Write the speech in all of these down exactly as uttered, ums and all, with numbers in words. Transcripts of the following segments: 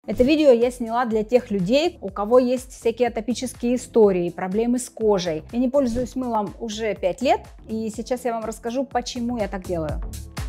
Это видео я сняла для тех людей, у кого есть всякие атопические истории, проблемы с кожей. Я не пользуюсь мылом уже пять лет, и сейчас я вам расскажу, почему я так делаю.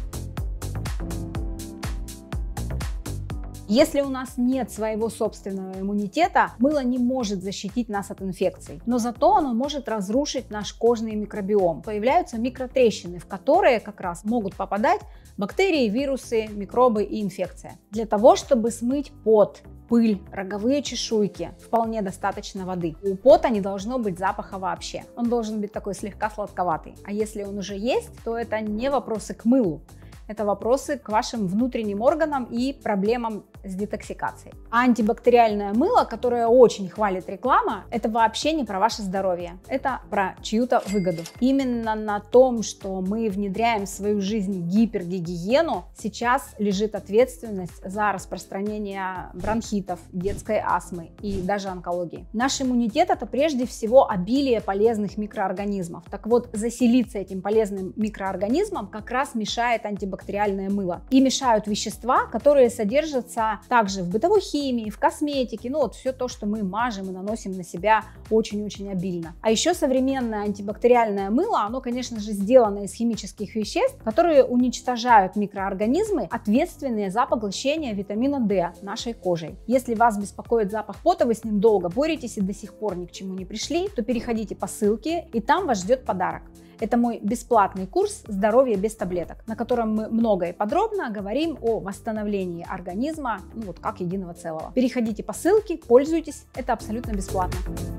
Если у нас нет своего собственного иммунитета, мыло не может защитить нас от инфекций, но зато оно может разрушить наш кожный микробиом. Появляются микротрещины, в которые как раз могут попадать бактерии, вирусы, микробы и инфекция. Для того, чтобы смыть пот, пыль, роговые чешуйки, вполне достаточно воды. У пота не должно быть запаха вообще. Он должен быть такой слегка сладковатый. А если он уже есть, то это не вопросы к мылу. Это вопросы к вашим внутренним органам и проблемам с детоксикацией. А антибактериальное мыло, которое очень хвалит реклама, это вообще не про ваше здоровье. Это про чью-то выгоду. Именно на том, что мы внедряем в свою жизнь гипергигиену, сейчас лежит ответственность за распространение бронхитов, детской астмы и даже онкологии. Наш иммунитет — это прежде всего обилие полезных микроорганизмов. Так вот, заселиться этим полезным микроорганизмом как раз мешает антибактериальное бактериальное мыло. И мешают вещества, которые содержатся также в бытовой химии, в косметике, ну вот все то, что мы мажем и наносим на себя очень-очень обильно. А еще современное антибактериальное мыло, оно, конечно же, сделано из химических веществ, которые уничтожают микроорганизмы, ответственные за поглощение витамина D нашей кожей. Если вас беспокоит запах пота, вы с ним долго боретесь и до сих пор ни к чему не пришли, то переходите по ссылке, и там вас ждет подарок. Это мой бесплатный курс «Здоровье без таблеток», на котором мы много и подробно говорим о восстановлении организма, ну вот как единого целого. Переходите по ссылке, пользуйтесь, это абсолютно бесплатно.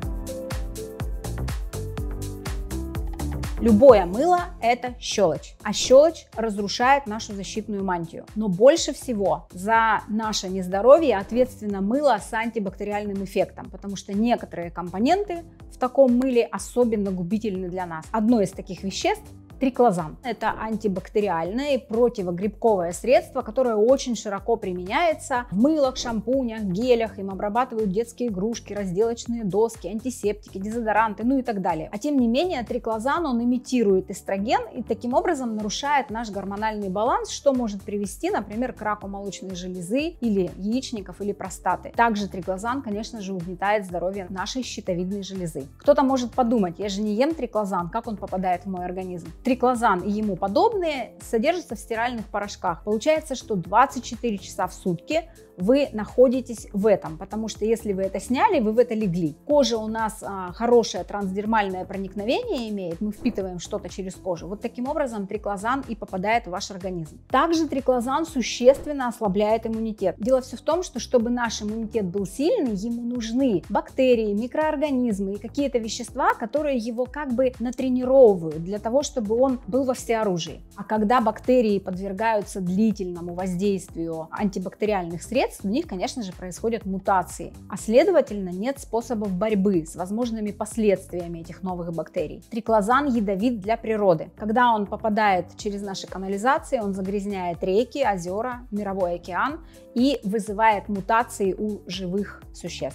Любое мыло – это щелочь, а щелочь разрушает нашу защитную мантию. Но больше всего за наше нездоровье ответственно мыло с антибактериальным эффектом, потому что некоторые компоненты в таком мыле особенно губительны для нас. Одно из таких веществ – триклозан. Это антибактериальное и противогрибковое средство, которое очень широко применяется в мылах, шампунях, гелях. Им обрабатывают детские игрушки, разделочные доски, антисептики, дезодоранты, ну и так далее. А тем не менее, триклозан, он имитирует эстроген и таким образом нарушает наш гормональный баланс, что может привести, например, к раку молочной железы или яичников или простаты. Также триклозан, конечно же, угнетает здоровье нашей щитовидной железы. Кто-то может подумать, я же не ем триклозан, как он попадает в мой организм? Триклозан и ему подобные содержатся в стиральных порошках. Получается, что двадцать четыре часа в сутки вы находитесь в этом, потому что если вы это сняли, вы в это легли. Кожа у нас а, хорошее трансдермальное проникновение имеет, мы впитываем что-то через кожу. Вот таким образом триклозан и попадает в ваш организм. Также триклозан существенно ослабляет иммунитет. Дело все в том, что чтобы наш иммунитет был сильный, ему нужны бактерии, микроорганизмы и какие-то вещества, которые его как бы натренировывают для того, чтобы он был во всеоружии. А когда бактерии подвергаются длительному воздействию антибактериальных средств, у них, конечно же, происходят мутации, а следовательно нет способов борьбы с возможными последствиями этих новых бактерий. Триклозан ядовит для природы. Когда он попадает через наши канализации, он загрязняет реки, озера, мировой океан и вызывает мутации у живых существ.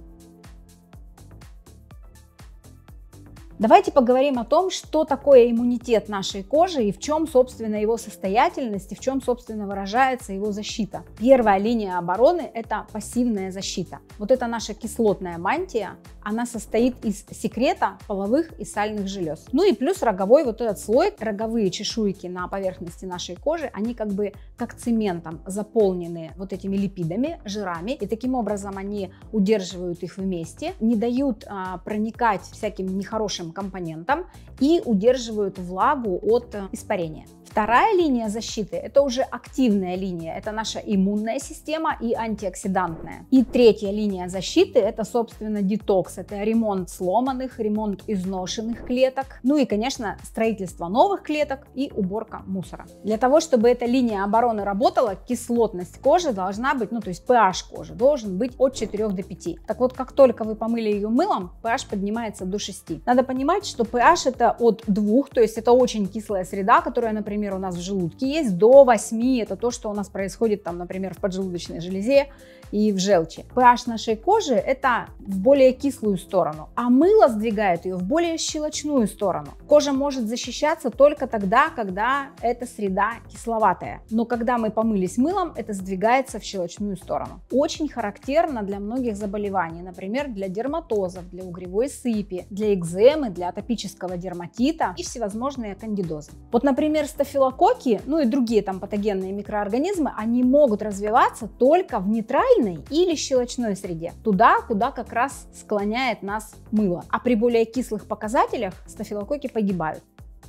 Давайте поговорим о том, что такое иммунитет нашей кожи и в чем, собственно, его состоятельность и в чем, собственно, выражается его защита. Первая линия обороны – это пассивная защита. Вот это наша кислотная мантия, она состоит из секрета половых и сальных желез. Ну и плюс роговой вот этот слой, роговые чешуйки на поверхности нашей кожи, они как бы как цементом заполнены вот этими липидами, жирами, и таким образом они удерживают их вместе, не дают а, проникать всяким нехорошим компонентам и удерживают влагу от испарения. Вторая линия защиты – это уже активная линия, это наша иммунная система и антиоксидантная. И третья линия защиты – это, собственно, детокс, это ремонт сломанных, ремонт изношенных клеток, ну и, конечно, строительство новых клеток и уборка мусора. Для того, чтобы эта линия обороны работала, кислотность кожи должна быть, ну то есть pH кожи должен быть от четырёх до пяти. Так вот, как только вы помыли ее мылом, pH поднимается до шести. Надо понимать, что pH это от двух, то есть это очень кислая среда, которая, например, например, у нас в желудке есть, до восьми. Это то, что у нас происходит, там, например, в поджелудочной железе и в желчи. pH нашей кожи это в более кислую сторону, а мыло сдвигает ее в более щелочную сторону. Кожа может защищаться только тогда, когда эта среда кисловатая. Но когда мы помылись мылом, это сдвигается в щелочную сторону. Очень характерно для многих заболеваний, например, для дерматозов, для угревой сыпи, для экземы, для атопического дерматита и всевозможные кандидозы. Вот, например, стафилококки, ну и другие там патогенные микроорганизмы, они могут развиваться только в нейтральной или щелочной среде, туда, куда как раз склоняет нас мыло. А при более кислых показателях стафилококки погибают.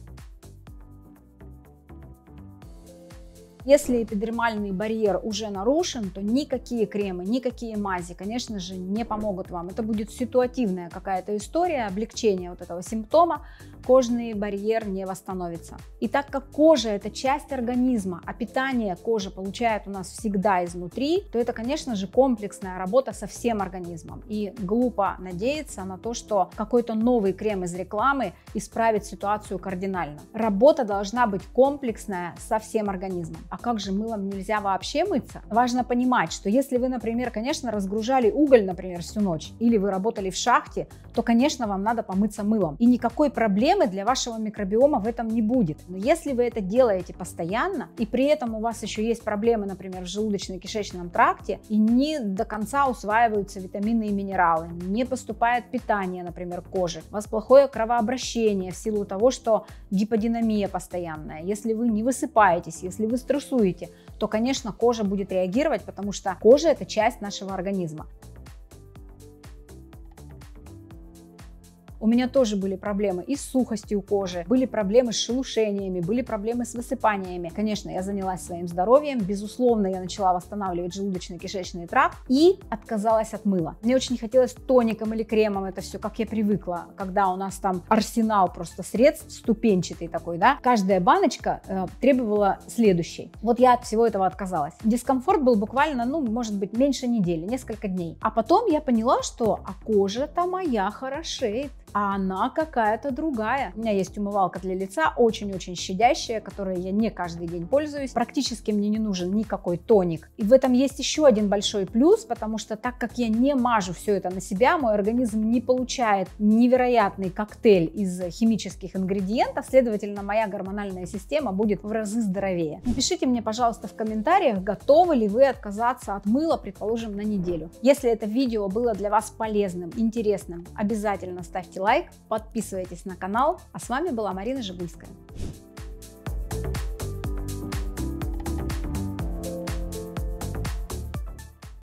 Если эпидермальный барьер уже нарушен, то никакие кремы, никакие мази, конечно же, не помогут вам. Это будет ситуативная какая-то история, облегчение вот этого симптома, кожный барьер не восстановится. И так как кожа это часть организма, а питание кожа получает у нас всегда изнутри, то это, конечно же, комплексная работа со всем организмом. И глупо надеяться на то, что какой-то новый крем из рекламы исправит ситуацию кардинально. Работа должна быть комплексная со всем организмом. А как же мылом нельзя вообще мыться? Важно понимать, что если вы, например, конечно, разгружали уголь, например, всю ночь, или вы работали в шахте, то, конечно, вам надо помыться мылом. И никакой проблемы для вашего микробиома в этом не будет. Но если вы это делаете постоянно, и при этом у вас еще есть проблемы, например, в желудочно-кишечном тракте, и не до конца усваиваются витамины и минералы, не поступает питание, например, к коже, у вас плохое кровообращение в силу того, что гиподинамия постоянная, если вы не высыпаетесь, если вы стрессуете, то, конечно, кожа будет реагировать, потому что кожа – это часть нашего организма. У меня тоже были проблемы и с сухостью кожи, были проблемы с шелушениями, были проблемы с высыпаниями. Конечно, я занялась своим здоровьем, безусловно, я начала восстанавливать желудочно-кишечный тракт и отказалась от мыла. Мне очень не хотелось тоником или кремом это все, как я привыкла, когда у нас там арсенал просто средств, ступенчатый такой, да. Каждая баночка э, требовала следующей. Вот я от всего этого отказалась. Дискомфорт был буквально, ну, может быть, меньше недели, несколько дней. А потом я поняла, что а кожа-то моя хорошеет. А она какая-то другая. У меня есть умывалка для лица, очень-очень щадящая, которой я не каждый день пользуюсь. Практически мне не нужен никакой тоник. И в этом есть еще один большой плюс, потому что так как я не мажу все это на себя, мой организм не получает невероятный коктейль из химических ингредиентов, следовательно, моя гормональная система будет в разы здоровее. Напишите мне, пожалуйста, в комментариях, готовы ли вы отказаться от мыла, предположим, на неделю. Если это видео было для вас полезным, интересным, обязательно ставьте лайк, подписывайтесь на канал. А с вами была Марина Жигульская.